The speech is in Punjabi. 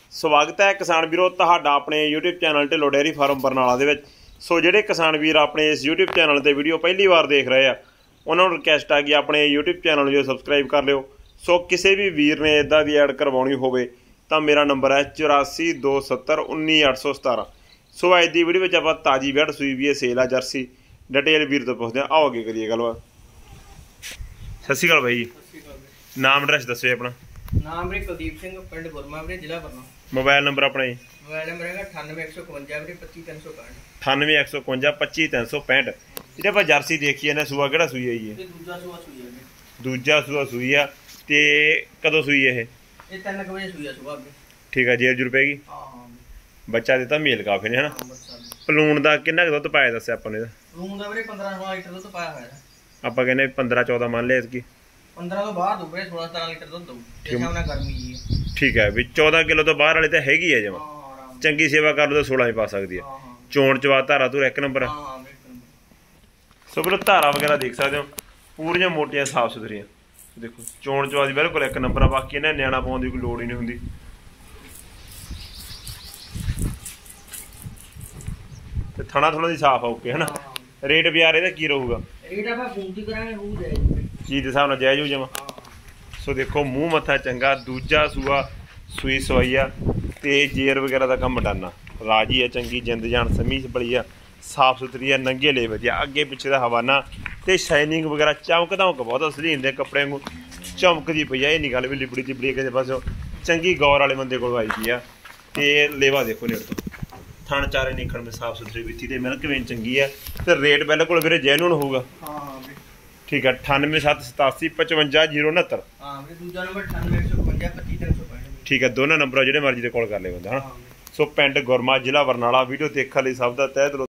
ਸਵਾਗਤ ਹੈ ਕਿਸਾਨ ਵੀਰੋ ਤੁਹਾਡਾ ਆਪਣੇ YouTube channel Dhillon dairy farm Barnala ਦੇ ਵਿੱਚ। ਸੋ ਜਿਹੜੇ ਕਿਸਾਨ ਵੀਰ ਆਪਣੇ ਇਸ YouTube ਚੈਨਲ ਤੇ ਵੀਡੀਓ ਪਹਿਲੀ ਵਾਰ ਦੇਖ ਰਹੇ ਆ ਉਹਨਾਂ ਨੂੰ ਰਿਕਵੈਸਟ ਆ ਕਿ ਆਪਣੇ YouTube ਚੈਨਲ ਨੂੰ ਸਬਸਕ੍ਰਾਈਬ ਕਰ ਲਿਓ। ਸੋ ਕਿਸੇ ਵੀ ਵੀਰ ਨੇ ਇਦਾਂ ਦੀ ਐਡ ਕਰਵਾਉਣੀ ਹੋਵੇ ਤਾਂ ਮੇਰਾ ਨੰਬਰ ਹੈ 8427191817। ਸੋ ਅੱਜ ਦੀ ਵੀਡੀਓ ਵਿੱਚ ਆਪਾਂ ਤਾਜੀ ਵੈੜ ਸੂਈ ਵੀ ਹੈ ਸੇਲ ਆ ਜਰਸੀ ਡਿਟੇਲ ਵੀਰ ਤੋਂ ਪੁੱਛਦੇ ਆ। ਆਓ ਅੱਗੇ ਕਰੀਏ ਗੱਲਬਾਤ। ਸਤਿ ਸ਼੍ਰੀ ਅਕਾਲ ਬਾਈ ਜੀ। ਨਾਮ ਐਡਰੈਸ ਦੱਸੋ ਆਪਣਾ। नाम मेरे कुलदीप सिंह पिंड गुरमा वीरे जिला बरनाला। मोबाइल नंबर अपना जी। मोबाइल नंबर है 9815 वीरे 25365 9815 25365। ਜਿਹੜੇ ਆਪਾਂ ਜਰਸੀ ਦੇਖੀ ਨਾ ਸੂਆ ਕਿਹੜਾ ਸੂਈ ਹੈ ਜੀ? ਇਹ ਦੂਜਾ ਸੂਆ ਸੂਈ ਹੈ। ਦੂਜਾ ਸੂਆ ਸੂਈ ਆ ਤੇ ਕਦੋਂ ਸੂਈ ਇਹ? ਇਹ 3 ਵਜੇ ਸੂਈ ਆ ਸੁਬਾਹ ਵੀਰੇ। ਠੀਕ ਆ ਜੇਰ ਜੁਰ ਪੈਗੀ। ਹਾਂ ਬੱਚਾ ਦਿੱਤਾ ਮੇਲ ਕਾਫੀ ਨੇ ਹਨਾ। ਪਲੂਣ ਦਾ ਕਿੰਨਾ ਕੁ ਦੁੱਧ ਪਾਇਆ ਦੱਸਿਆ ਆਪਾਂ ਨੇ? ਪਲੂਣ ਦਾ ਵੀਰੇ 15-16 ਲੀਟਰ ਦੁੱਧ ਪਾਇਆ ਹੋਇਆ ਹੈ। ਆਪਾਂ ਕਹਿੰਦੇ 15-14 ਮੰਨ ਲਿਆ ਇਸकी 15 ਤੋਂ ਬਾਹਰ ਦੂਗੇ 16-17 ਲੀਟਰ ਦੁੱਧ ਦਊ ਜੇ ਸਾਹਮਣੇ ਗਰਮੀ ਜੀ ਹੈ। ਠੀਕ ਹੈ ਵੀ 14 ਕਿਲੋ ਤੋਂ ਬਾਹਰ ਵਾਲੇ ਤਾਂ ਹੈਗੀ ਹੈ ਜਮਾ। ਹਾਂ ਚੰਗੀ ਸੇਵਾ ਕਰ ਲਓ ਤਾਂ 16 ਹੀ ਪਾ ਸਕਦੀ ਹੈ। ਚੋਣ ਚਵਾ ਧਾਰਾ ਤੋਂ ਇੱਕ ਨੰਬਰ। ਹਾਂ ਸੋ ਵੀਰੋ ਧਾਰਾ ਵਗੈਰਾ ਦੇਖ ਸਕਦੇ ਹੋ ਪੂਰੀਆਂ ਮੋਟੀਆਂ ਸਾਫ ਸੁਥਰੀਆਂ। ਦੇਖੋ ਚੋਣ ਚਵਾ ਦੀ ਬਿਲਕੁਲ ਇੱਕ ਨੰਬਰ ਆ। ਬਾਕੀ ਇਹਨਾਂ ਨਿਆਣਾ ਪਾਉਣ ਦੀ ਕੋਈ ਲੋੜ ਹੀ ਨਹੀਂ ਹੁੰਦੀ। ਤੇ ਥਣਾ ਥਣਾ ਦੀ ਸਾਫ ਆ ਓਕੇ ਹਨਾ। ਰੇਟ ਬਾਜ਼ਾਰ ਇਹਦਾ ਕੀ ਰਹੂਗਾ? ਰੇਟ ਆਪਾਂ ਫੋਨ ਤੇ ਕਰਾਂਗੇ ਹੋ ਜਾਏਗਾ ਚੀਜ਼ ਦੇ ਹਿਸਾਬ ਨਾਲ ਜਾਇਜ਼ ਹੋ ਜਾਵਾਂ। ਸੋ ਦੇਖੋ ਮੂੰਹ ਮੱਥਾ ਚੰਗਾ ਦੂਜਾ ਸੂਆ ਸੂਈ ਸਵਾਈ ਆ ਤੇ ਜੇਰ ਵਗੈਰਾ ਦਾ ਕੰਮ ਡਾਨਾ ਰਾਜੀ ਆ। ਚੰਗੀ ਜਿੰਦ ਜਾਨ ਸਮੀ ਬੜੀ ਆ ਸਾਫ ਸੁਥਰੀ ਆ ਨੰਗੇ ਲੈ ਵਧੀਆ ਅੱਗੇ ਪਿੱਛੇ ਦਾ ਹਵਾਨਾ ਤੇ ਸ਼ਾਈਨਿੰਗ ਵਗੈਰਾ ਚਮਕ ਧਮਕ ਬਹੁਤ ਅਸਲੀ ਹੁੰਦੇ ਕੱਪੜਿਆਂ ਨੂੰ ਚਮਕਦੀ ਪਈ ਆ। ਇਹ ਨਹੀਂ ਗੱਲ ਵੀ ਲਿਬੜੀ ਚਿਬੜੀ ਕਿਸੇ ਪਾਸੋਂ ਚੰਗੀ ਗੌਰ ਵਾਲੇ ਬੰਦੇ ਕੋਲ ਆਈ ਗਈ ਆ। ਤੇ ਲੇਵਾ ਦੇਖੋ ਨੇੜ ਤੋਂ ਥਣ ਚਾਰੇ ਨਿਕਲਣ में साफ सुथरी बिथी ਤੇ ਮਿਲਕ ਵੇਨ ਚੰਗੀ ਹੈ ਤੇ ਰੇਟ ਬਿਲਕੁਲ ਵੀਰੇ ਜੈਨੂਨ ਹੋਊਗਾ। ਹਾਂ ਠੀਕ ਹੈ 9878855069। ਹਾਂ ਵੀਰੇ ਦੂਜਾ ਨੰਬਰ 9815 25365। ਠੀਕ ਹੈ ਦੋਨਾਂ ਨੰਬਰ ਜਿਹੜੇ ਮਰਜ਼ੀ ਦੇ ਕਾਲ ਕਰ ਲੈ ਬੰਦਾ ਹਾਂ। ਸੋ ਪਿੰਡ ਗੁਰਮਾ ਜ਼ਿਲ੍ਹਾ ਬਰਨਾਲਾ। ਵੀਡੀਓ ਦੇਖਣ ਲਈ ਸਭ ਦਾ ਤਹਿ ਦਿਲੋਂ